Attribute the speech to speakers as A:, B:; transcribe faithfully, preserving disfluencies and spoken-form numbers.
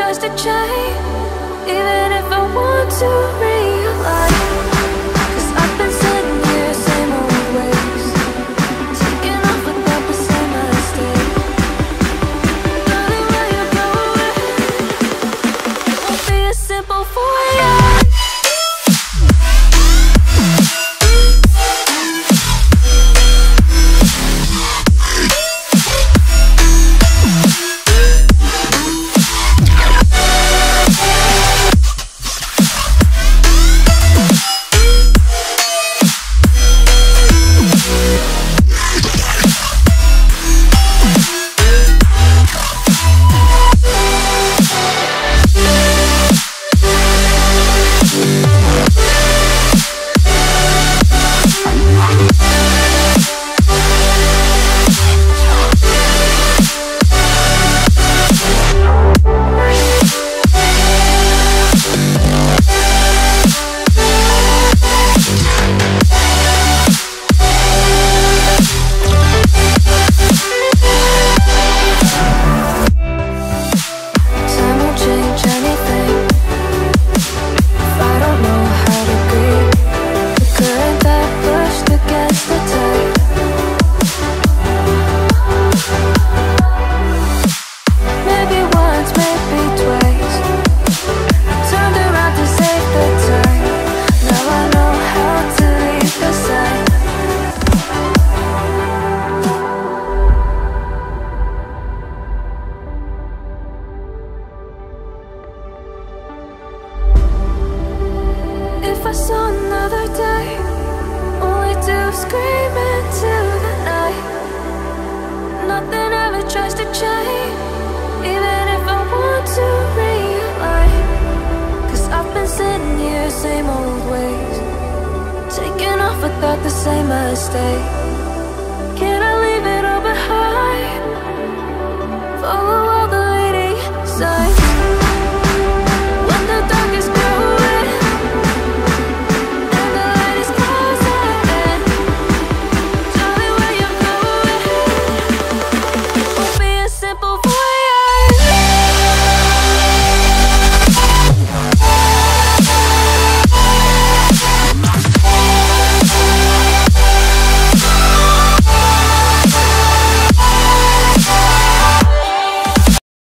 A: tries to change, even if I want to realize. Cause I've been sitting here, same old ways, taking off without the same mistake. Darling, will you go away? It won't be as simple for you. If I saw another day, only to scream into the night. Nothing ever tries to change, even if I want to realize. Cause I've been sitting here, same old ways, taking off without the same mistake. Can I leave it all behind? Follow